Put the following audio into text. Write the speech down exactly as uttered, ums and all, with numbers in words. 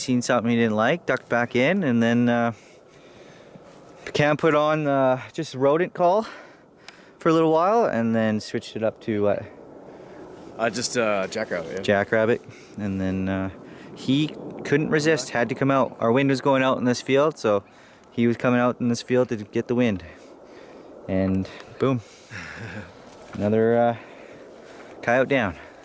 seen something he didn't like, ducked back in, and then uh, Cam put on uh, just rodent call for a little while, and then switched it up to what? Uh, just uh, jackrabbit. Yeah. Jackrabbit, and then uh, he couldn't resist, had to come out. Our wind was going out in this field, so he was coming out in this field to get the wind, and boom, another uh, coyote down.